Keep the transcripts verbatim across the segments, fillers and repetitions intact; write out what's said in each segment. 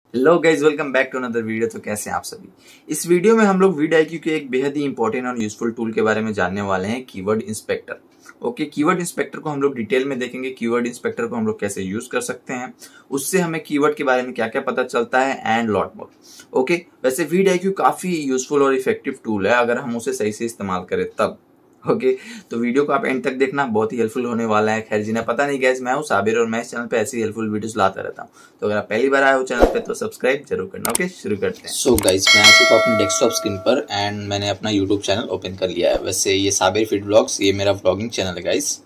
Hello guys, welcome back to another video. तो कैसे हैं आप सभी। इस वीडियो में हम लोग वीडाईक्यू के एक बेहद ही इंपॉर्टेंट और यूजफुल टूल के बारे में जानने वाले हैं, keyword inspector. Okay, keyword inspector को हम लोग डिटेल में देखेंगे। कीवर्ड इंस्पेक्टर को हम लोग कैसे यूज कर सकते हैं, उससे हमें कीवर्ड के बारे में क्या क्या पता चलता है एंड लॉट मोर। ओके, वैसे वीडाईक्यू काफी यूजफुल और इफेक्टिव टूल है अगर हम उसे सही से इस्तेमाल करें तब। ओके okay, तो वीडियो को आप एंड तक देखना, बहुत ही हेल्पफुल होने वाला है। खैर जिन्हें पता नहीं गैस, मैं हूं साबिर और मैं इस चैनल पे ऐसी हेल्पफुल वीडियोस लाता रहता हूं। तो अगर आप पहली बार आए हो चैनल पे तो सब्सक्राइब जरूर करना। ओके okay, शुरू करते हैं। सो गाइस, मैं आ चुका अपने डेस्कटॉप स्क्रीन पर एंड मैंने अपना यूट्यूब चैनल ओपन कर लिया है। वैसे ये साबिर फीड ब्लॉग्स, ये मेरा व्लॉगिंग चैनल है गाइस।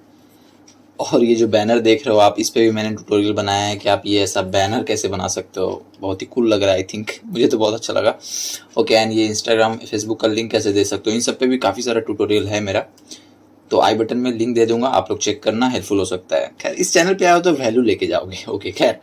और ये जो बैनर देख रहे हो आप, इस पे भी मैंने ट्यूटोरियल बनाया है कि आप ये ऐसा बैनर कैसे बना सकते हो। बहुत ही कूल लग रहा है, आई थिंक मुझे तो बहुत अच्छा लगा। ओके, एंड ये इंस्टाग्राम फेसबुक का लिंक कैसे दे सकते हो, इन सब पे भी काफी सारा ट्यूटोरियल है मेरा। तो आई बटन में लिंक दे दूंगा, आप लोग चेक करना, हेल्पफुल हो सकता है। खैर इस चैनल पे आओ तो वैल्यू लेके जाओगे। ओके खैर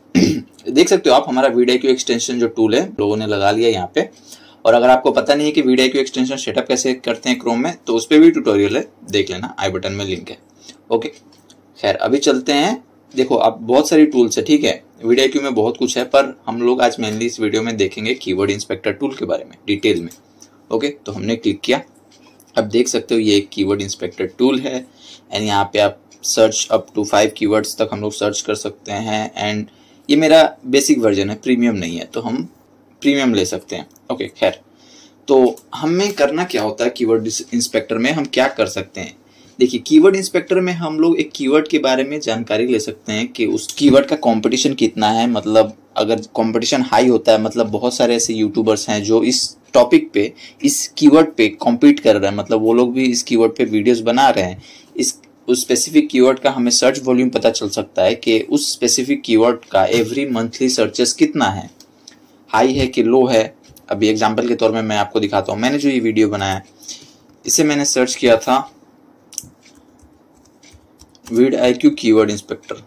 देख सकते हो आप हमारा वीडाईक्यू एक्सटेंशन जो टूल है लोगों ने लगा लिया यहाँ पे। और अगर आपको पता नहीं है कि वीडाईक्यू एक्सटेंशन सेटअप कैसे करते हैं क्रोम में, तो उस पर भी ट्यूटोरियल है, देख लेना, आई बटन में लिंक है। ओके खैर अभी चलते हैं। देखो आप, बहुत सारी टूल्स है, ठीक है, वीडाईक्यू में बहुत कुछ है, पर हम लोग आज मेनली इस वीडियो में देखेंगे कीवर्ड इंस्पेक्टर टूल के बारे में डिटेल में। ओके, तो हमने क्लिक किया, अब देख सकते हो ये एक कीवर्ड इंस्पेक्टर टूल है एंड यहाँ पे आप search up to five keywords तक हम लोग सर्च कर सकते हैं। एंड ये मेरा बेसिक वर्जन है, प्रीमियम नहीं है, तो हम प्रीमियम ले सकते हैं। ओके खैर, तो हमें करना क्या होता है कीवर्ड इंस्पेक्टर में, हम क्या कर सकते हैं। देखिए, कीवर्ड इंस्पेक्टर में हम लोग एक कीवर्ड के बारे में जानकारी ले सकते हैं कि उस कीवर्ड का कंपटीशन कितना है। मतलब अगर कंपटीशन हाई होता है, मतलब बहुत सारे ऐसे यूट्यूबर्स हैं जो इस टॉपिक पे, इस कीवर्ड पे कॉम्पीट कर रहे हैं, मतलब वो लोग भी इस कीवर्ड पे वीडियोस बना रहे हैं। इस उस स्पेसिफिक कीवर्ड का हमें सर्च वॉल्यूम पता चल सकता है कि उस स्पेसिफिक कीवर्ड का एवरी मंथली सर्चेस कितना है, हाई है कि लो है। अभी एग्जाम्पल के तौर में मैं आपको दिखाता हूँ। मैंने जो ये वीडियो बनाया, इसे मैंने सर्च किया था वीडाईक्यू कीवर्ड इंस्पेक्टर।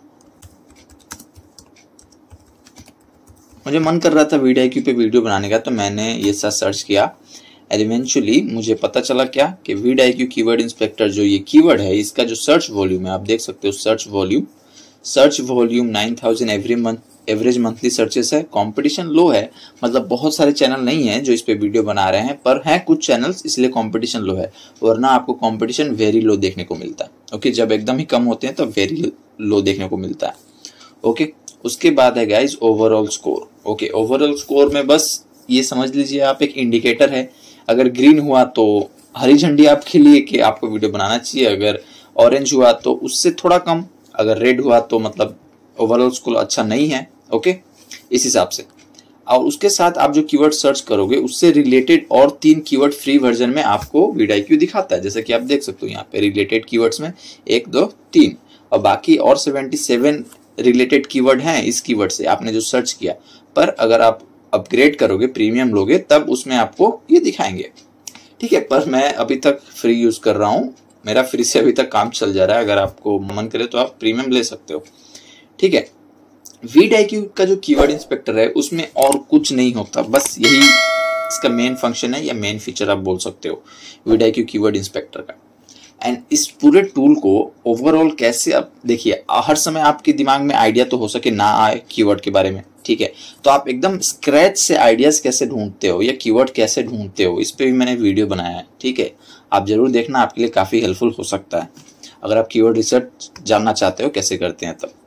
मुझे मन कर रहा था वीडाईक्यू पे वीडियो बनाने का, तो मैंने ये सब सर्च किया एंड इवेंचुअली मुझे पता चला क्या कि वीडाईक्यू कीवर्ड इंस्पेक्टर जो ये कीवर्ड है, इसका जो सर्च वॉल्यूम है, आप देख सकते हो search volume search volume nine thousand every month, average monthly searches है। कंपटीशन लो है, मतलब बहुत सारे चैनल नहीं है जो इस पे वीडियो बना रहे हैं, पर हैं कुछ चैनल्स, इसलिए कंपटीशन लो है, वरना आपको कंपटीशन वेरी लो देखने को मिलता है। ओके, जब एकदम ही कम होते हैं तो वेरी लो देखने को मिलता है। ओके, उसके बाद है guys overall score. Okay, overall score में बस ये समझ लीजिए आप, एक इंडिकेटर है। अगर ग्रीन हुआ तो हरी झंडी आपके लिए कि आपको वीडियो बनाना चाहिए, अगर ऑरेंज हुआ तो उससे थोड़ा कम, अगर रेड हुआ तो मतलब ओवरऑल स्कोर अच्छा नहीं है। ओके, इस हिसाब से। और उसके साथ आप जो कीवर्ड सर्च करोगे उससे रिलेटेड और तीन कीवर्ड फ्री वर्जन में आपको वीडाईक्यू दिखाता है, जैसे कि आप देख सकते हो यहाँ पे रिलेटेड कीवर्ड्स में एक दो तीन, और बाकी और सेवेंटी सेवन रिलेटेड कीवर्ड हैं इस कीवर्ड से आपने जो सर्च किया। पर अगर आप अपग्रेड करोगे, प्रीमियम लोगे, तब उसमें आपको ये दिखाएंगे, ठीक है। पर मैं अभी तक फ्री यूज कर रहा हूँ, मेरा फ्री से अभी तक काम चल जा रहा है। अगर आपको मन करे तो आप प्रीमियम ले सकते हो, ठीक है। वीडाईक्यू का जो कीवर्ड इंस्पेक्टर है उसमें और कुछ नहीं होता, बस यही इसका मेन फंक्शन है या मेन फीचर आप बोल सकते हो वीडाईक्यू कीवर्ड इंस्पेक्टर का। एंड इस पूरे टूल को ओवरऑल कैसे, आप देखिए, हर समय आपके दिमाग में आइडिया तो हो सके ना आए कीवर्ड के बारे में, ठीक है, तो आप एकदम स्क्रैच से आइडियाज कैसे ढूंढते हो या कीवर्ड कैसे ढूंढते हो, इस पे भी मैंने वीडियो बनाया है, ठीक है। आप जरूर देखना, आपके लिए काफी हेल्पफुल हो सकता है अगर आप कीवर्ड रिसर्च जानना चाहते हो कैसे करते हैं तब।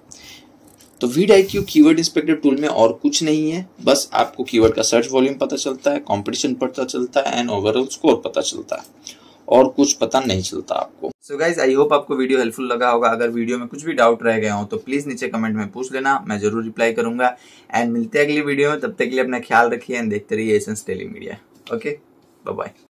तो वीडाईक्यू कीवर्ड इंस्पेक्टर टूल में और कुछ नहीं है, बस आपको कीवर्ड का सर्च वॉल्यूम पता चलता है, कंपटीशन पता चलता है एंड ओवरऑल स्कोर पता चलता है, और कुछ पता नहीं चलता आपको। सो गाइज, आई होप आपको वीडियो हेल्पफुल लगा होगा। अगर वीडियो में कुछ भी डाउट रह गया हो तो प्लीज नीचे कमेंट में पूछ लेना, मैं जरूर रिप्लाई करूंगा। एंड मिलते हैं अगली वीडियो में, तब तक के लिए अपना ख्याल रखिए एंड देखते रहिए Essence Daily Media. Okay, bye bye.